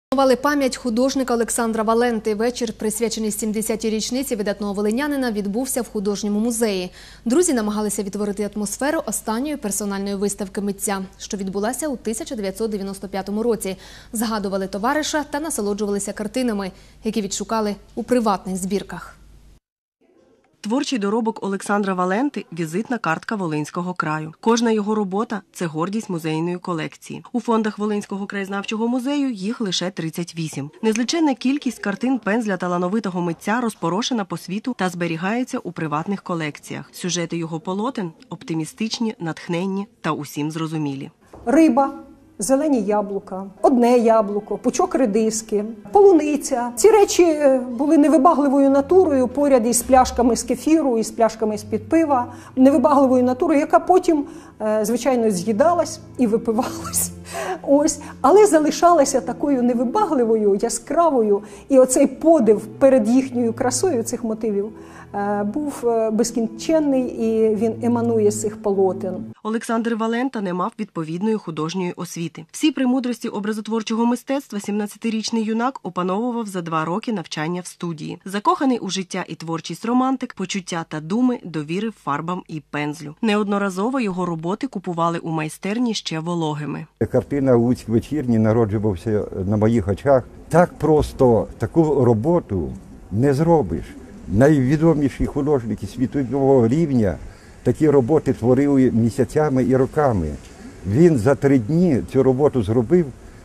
Вшанували пам'ять художника Олександра Валенти. Вечір, присвячений 70-й річниці видатного волинянина, відбувся в художньому музеї. Друзі намагалися відтворити атмосферу останньої персональної виставки митця, що відбулася у 1995 році. Згадували товариша та насолоджувалися картинами, які відшукали у приватних збірках. Творчий доробок Олександра Валенти – візитна картка Волинського краю. Кожна його робота – це гордість музейної колекції. У фондах Волинського краєзнавчого музею їх лише 38. Незліченна кількість картин пензля талановитого митця розпорошена по світу та зберігається у приватних колекціях. Сюжети його полотен – оптимістичні, натхненні та усім зрозумілі. Риба, зелені яблука, одне яблуко, пучок редиски, полуниця. Ці речі були невибагливою натурою поряд із пляшками з кефіру, із пляшками з-під пива. Невибагливою натурою, яка потім, звичайно, з'їдалась і випивалась. Ось. Але залишалася такою невибагливою, яскравою. І оцей подив перед їхньою красою цих мотивів був безкінченний, і він еманує з цих полотен. Олександр Валента не мав відповідної художньої освіти. Всі премудрості образотворчого мистецтва 17-річний юнак опановував за 2 роки навчання в студії. Закоханий у життя і творчість романтик, почуття та думи довірив фарбам і пензлю. Неодноразово його роботи купували у майстерні ще вологими. Картина «Луцьк вечірній» народжувався на моїх очах. Так просто таку роботу не зробиш. Найвідоміші художники світового рівня такі роботи творили місяцями і роками. Він за 3 дні цю роботу зробив.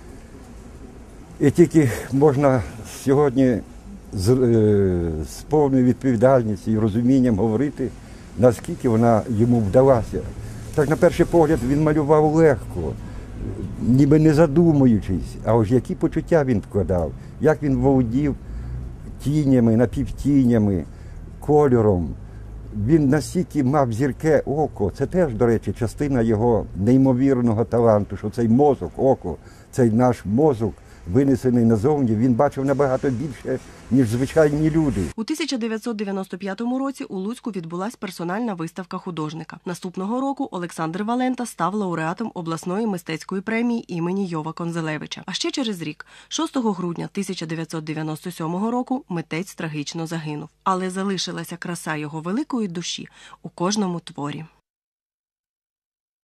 І тільки можна сьогодні з повною відповідальністю і розумінням говорити, наскільки вона йому вдалася. Так, на перший погляд, він малював легко, ніби не задумуючись, а ось які почуття він вкладав, як він володів тінями, напівтінями, кольором. Він настільки мав зірке око, це теж, до речі, частина його неймовірного таланту, що цей мозок, око, цей наш мозок, винесений назовні, він бачив набагато більше, ніж звичайні люди. У 1995 році у Луцьку відбулась персональна виставка художника. Наступного року Олександр Валента став лауреатом обласної мистецької премії імені Йова Конзелевича. А ще через рік, 6 грудня 1997 року, митець трагічно загинув. Але залишилася краса його великої душі у кожному творі.